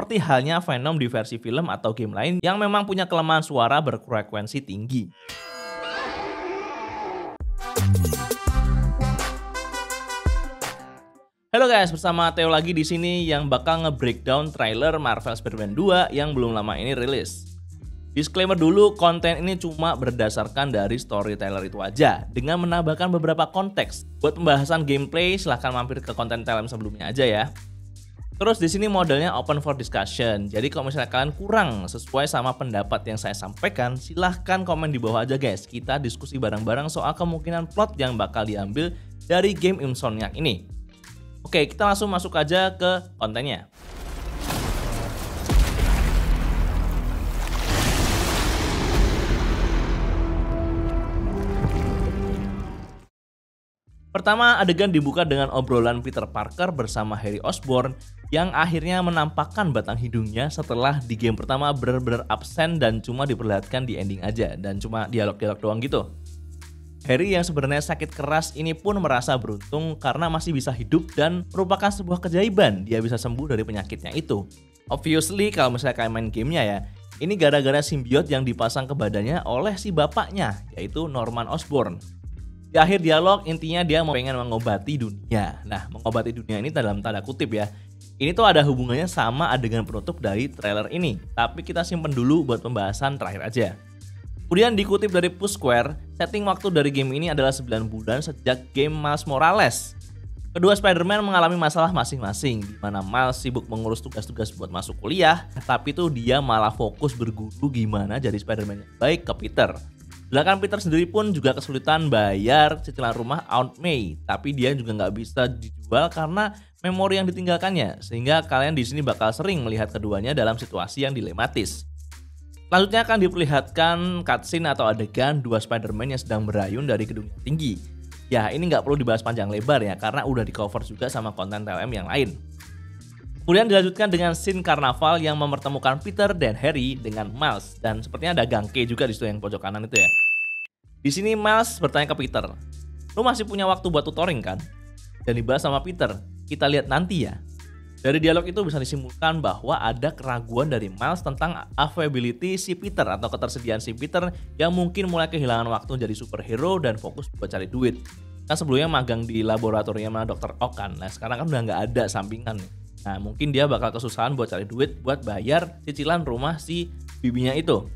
seperti halnya Venom di versi film atau game lain yang memang punya kelemahan suara berfrekuensi tinggi. Halo guys, bersama Theo lagi di sini yang bakal nge-breakdown trailer Marvel Spider-Man 2 yang belum lama ini rilis. Disclaimer dulu, konten ini cuma berdasarkan dari storyteller itu aja, dengan menambahkan beberapa konteks. Buat pembahasan gameplay, silahkan mampir ke konten Telem sebelumnya aja ya. Terus di sini modelnya open for discussion, jadi kalau misalnya kalian kurang sesuai sama pendapat yang saya sampaikan, silahkan komen di bawah aja guys. Kita diskusi bareng-bareng soal kemungkinan plot yang bakal diambil dari game Insomniac ini. Oke, kita langsung masuk aja ke kontennya. Pertama, adegan dibuka dengan obrolan Peter Parker bersama Harry Osborn yang akhirnya menampakkan batang hidungnya setelah di game pertama benar-benar absen dan cuma diperlihatkan di ending aja dan cuma dialog-dialog doang gitu. Harry yang sebenarnya sakit keras ini pun merasa beruntung karena masih bisa hidup dan merupakan sebuah keajaiban dia bisa sembuh dari penyakitnya itu. Obviously kalau misalnya kalian main gamenya ya, ini gara-gara simbiot yang dipasang ke badannya oleh si bapaknya yaitu Norman Osborn. Di akhir dialog intinya dia mau pengen mengobati dunia. Nah, mengobati dunia ini dalam tanda kutip ya. Ini tuh ada hubungannya sama adegan penutup dari trailer ini. Tapi kita simpen dulu buat pembahasan terakhir aja. Kemudian dikutip dari Push Square, setting waktu dari game ini adalah 9 bulan sejak game Miles Morales. Kedua Spider-Man mengalami masalah masing-masing, di mana Miles sibuk mengurus tugas-tugas buat masuk kuliah, tapi tuh dia malah fokus berguru gimana jadi Spider-Man yang baik ke Peter. Sedangkan Peter sendiri pun juga kesulitan bayar cicilan rumah Aunt May, tapi dia juga nggak bisa dijual karena memori yang ditinggalkannya, sehingga kalian di sini bakal sering melihat keduanya dalam situasi yang dilematis. Selanjutnya akan diperlihatkan cutscene atau adegan dua Spider-Man yang sedang berayun dari gedung yang tinggi. Ya, ini nggak perlu dibahas panjang lebar ya, karena udah di cover juga sama konten TLM yang lain. Kemudian dilanjutkan dengan scene karnaval yang mempertemukan Peter dan Harry dengan Miles, dan sepertinya ada Gangke juga di situ yang pojok kanan itu ya. Di sini Miles bertanya ke Peter, "Lu masih punya waktu buat tutoring kan?" Dan dibahas sama Peter, "Kita lihat nanti ya." Dari dialog itu bisa disimpulkan bahwa ada keraguan dari Miles tentang availability si Peter atau ketersediaan si Peter yang mungkin mulai kehilangan waktu jadi superhero dan fokus buat cari duit. Kan sebelumnya magang di laboratorium Dr. Ock kan, nah sekarang kan udah nggak ada sampingan nih. Nah mungkin dia bakal kesusahan buat cari duit buat bayar cicilan rumah si bibinya itu.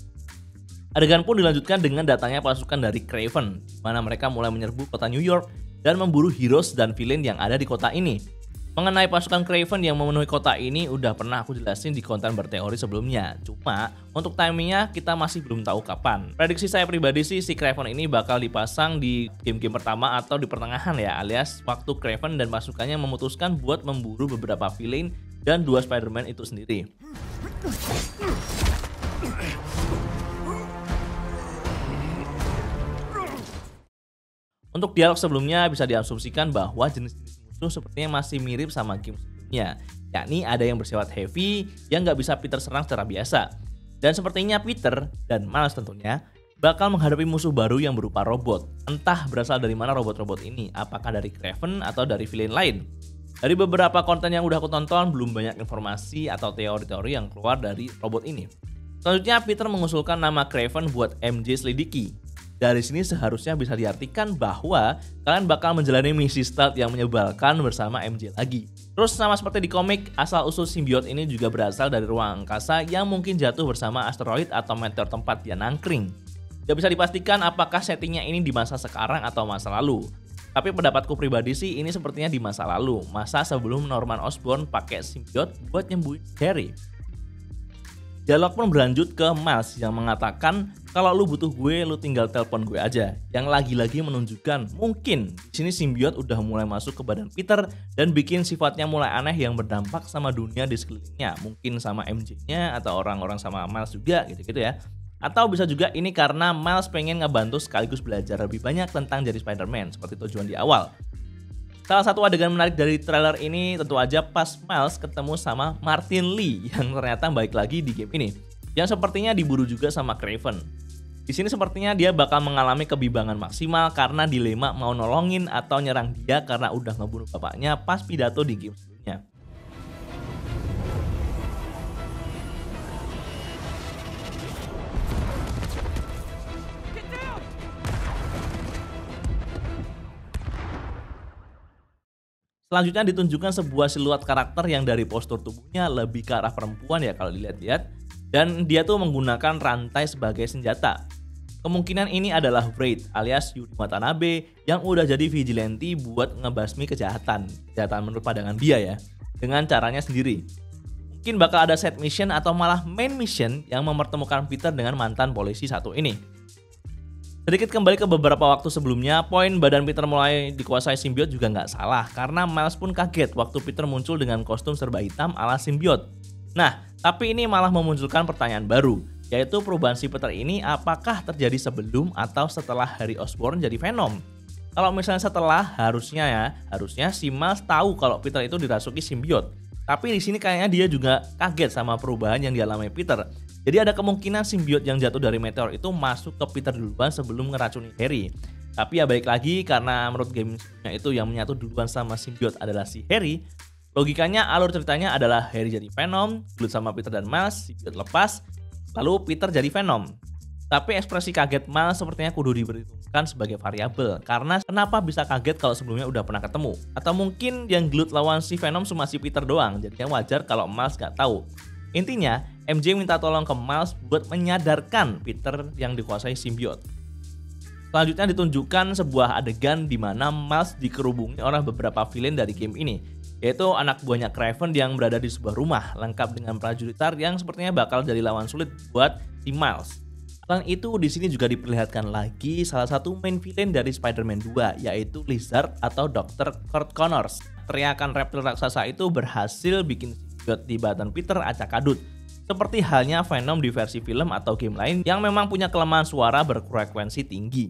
Adegan pun dilanjutkan dengan datangnya pasukan dari Kraven, di mana mereka mulai menyerbu kota New York dan memburu heroes dan villain yang ada di kota ini. Mengenai pasukan Kraven yang memenuhi kota ini udah pernah aku jelasin di konten berteori sebelumnya. Cuma untuk timingnya kita masih belum tahu kapan. Prediksi saya pribadi sih si Kraven ini bakal dipasang di game-game pertama atau di pertengahan ya, alias waktu Kraven dan pasukannya memutuskan buat memburu beberapa villain dan dua Spider-Man itu sendiri. Untuk dialog sebelumnya bisa diasumsikan bahwa jenis-jenis musuh sepertinya masih mirip sama game sebelumnya, yakni ada yang bersifat heavy yang nggak bisa Peter serang secara biasa. Dan sepertinya Peter dan Miles tentunya bakal menghadapi musuh baru yang berupa robot. Entah berasal dari mana robot-robot ini, apakah dari Kraven atau dari villain lain. Dari beberapa konten yang udah aku tonton, belum banyak informasi atau teori-teori yang keluar dari robot ini. Selanjutnya Peter mengusulkan nama Kraven buat MJ selidiki. Dari sini seharusnya bisa diartikan bahwa kalian bakal menjalani misi stealth yang menyebalkan bersama MJ lagi. Terus sama seperti di komik, asal-usul simbiot ini juga berasal dari ruang angkasa yang mungkin jatuh bersama asteroid atau meteor tempat dia nangkring. Gak bisa dipastikan apakah settingnya ini di masa sekarang atau masa lalu. Tapi pendapatku pribadi sih ini sepertinya di masa lalu, masa sebelum Norman Osborn pakai simbiot buat nyembuhin Harry. Dialog pun berlanjut ke Miles yang mengatakan kalau lu butuh gue, lu tinggal telepon gue aja. Yang lagi-lagi menunjukkan mungkin di sini simbiot udah mulai masuk ke badan Peter dan bikin sifatnya mulai aneh yang berdampak sama dunia di sekelilingnya. Mungkin sama MJ-nya atau orang-orang sama Miles juga gitu-gitu ya. Atau bisa juga ini karena Miles pengen ngebantu sekaligus belajar lebih banyak tentang jadi Spider-Man seperti tujuan di awal. Salah satu adegan menarik dari trailer ini tentu aja pas Miles ketemu sama Martin Lee yang ternyata balik lagi di game ini, yang sepertinya diburu juga sama Kraven. Di sini sepertinya dia bakal mengalami kebimbangan maksimal karena dilema mau nolongin atau nyerang dia karena udah ngebunuh bapaknya pas pidato di game sebelumnya. Selanjutnya ditunjukkan sebuah siluet karakter yang dari postur tubuhnya lebih ke arah perempuan ya kalau dilihat-lihat. Dan dia tuh menggunakan rantai sebagai senjata. Kemungkinan ini adalah Wraith alias Yuri Watanabe yang udah jadi vigilante buat ngebasmi kejahatan menurut pandangan dia ya, dengan caranya sendiri. Mungkin bakal ada side mission atau malah main mission yang mempertemukan Peter dengan mantan polisi satu ini. Sedikit kembali ke beberapa waktu sebelumnya, poin badan Peter mulai dikuasai simbiot juga nggak salah, karena Miles pun kaget waktu Peter muncul dengan kostum serba hitam ala simbiot. Nah, tapi ini malah memunculkan pertanyaan baru, yaitu perubahan si Peter ini apakah terjadi sebelum atau setelah Harry Osborn jadi Venom? Kalau misalnya setelah, harusnya si Miles tahu kalau Peter itu dirasuki simbiot. Tapi di sini kayaknya dia juga kaget sama perubahan yang dialami Peter. Jadi ada kemungkinan simbiot yang jatuh dari meteor itu masuk ke Peter duluan sebelum ngeracuni Harry. Tapi ya balik lagi, karena menurut game sebelumnya itu yang menyatu duluan sama simbiot adalah si Harry. Logikanya alur ceritanya adalah Harry jadi Venom, gelut sama Peter dan Miles, simbiot lepas, lalu Peter jadi Venom. Tapi ekspresi kaget Miles sepertinya kudu diperhitungkan sebagai variabel, karena kenapa bisa kaget kalau sebelumnya udah pernah ketemu? Atau mungkin yang gelut lawan si Venom cuma si Peter doang, jadinya wajar kalau Miles gak tahu. Intinya, MJ minta tolong ke Miles buat menyadarkan Peter yang dikuasai simbiot. Selanjutnya ditunjukkan sebuah adegan di mana Miles dikerubungi oleh beberapa villain dari game ini, yaitu anak buahnya Kraven yang berada di sebuah rumah lengkap dengan prajurit Tar yang sepertinya bakal jadi lawan sulit buat si Miles. Selain itu, di sini juga diperlihatkan lagi salah satu main villain dari Spider-Man 2, yaitu Lizard atau Dr. Kurt Connors. Teriakan reptil raksasa itu berhasil bikin simbiot di badan Peter acak-adut. Seperti halnya Venom di versi film atau game lain yang memang punya kelemahan suara berfrekuensi tinggi.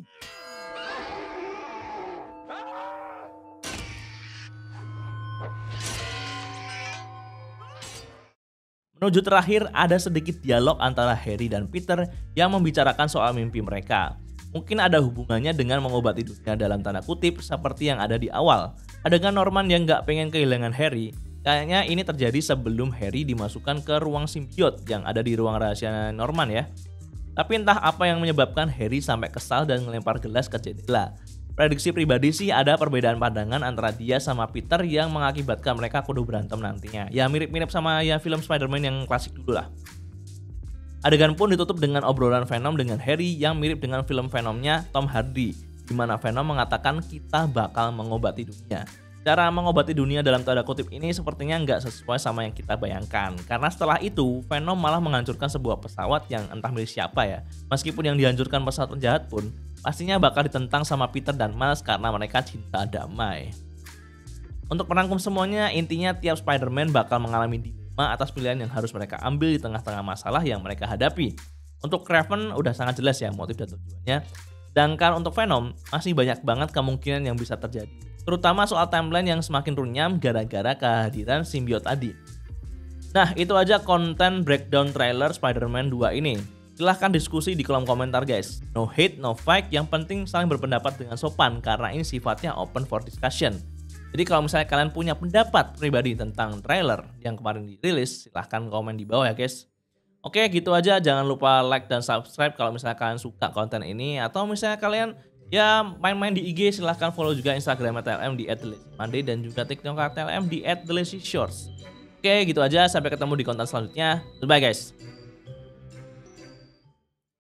Menuju terakhir, ada sedikit dialog antara Harry dan Peter yang membicarakan soal mimpi mereka. Mungkin ada hubungannya dengan mengobati dunia dalam tanda kutip seperti yang ada di awal. Adegan Norman yang gak pengen kehilangan Harry, kayaknya ini terjadi sebelum Harry dimasukkan ke ruang simbiot yang ada di ruang rahasia Norman ya. Tapi entah apa yang menyebabkan Harry sampai kesal dan melempar gelas ke jendela. Prediksi pribadi sih ada perbedaan pandangan antara dia sama Peter yang mengakibatkan mereka kudu berantem nantinya. Ya mirip-mirip sama ya film Spider-Man yang klasik dulu lah. Adegan pun ditutup dengan obrolan Venom dengan Harry yang mirip dengan film Venomnya Tom Hardy, di mana Venom mengatakan kita bakal mengobati dunia. Cara mengobati dunia dalam tanda kutip ini sepertinya nggak sesuai sama yang kita bayangkan. Karena setelah itu, Venom malah menghancurkan sebuah pesawat yang entah milik siapa ya. Meskipun yang dihancurkan pesawat penjahat pun, pastinya bakal ditentang sama Peter dan Miles karena mereka cinta damai. Untuk merangkum semuanya, intinya tiap Spider-Man bakal mengalami dilema atas pilihan yang harus mereka ambil di tengah-tengah masalah yang mereka hadapi. Untuk Kraven udah sangat jelas ya motif dan tujuannya. Sedangkan untuk Venom, masih banyak banget kemungkinan yang bisa terjadi. Terutama soal timeline yang semakin runyam gara-gara kehadiran simbiot tadi. Nah, itu aja konten breakdown trailer Spider-Man 2 ini. Silahkan diskusi di kolom komentar guys. No hate, no fight, yang penting saling berpendapat dengan sopan karena ini sifatnya open for discussion. Jadi kalau misalnya kalian punya pendapat pribadi tentang trailer yang kemarin dirilis, silahkan komen di bawah ya guys. Oke, gitu aja. Jangan lupa like dan subscribe kalau misalnya kalian suka konten ini. Atau misalnya kalian ya main-main di IG, silahkan follow juga Instagram TLM di @thelazymonday dan juga TikTok TLM di @thelazyshorts. Oke, gitu aja. Sampai ketemu di konten selanjutnya. Bye guys.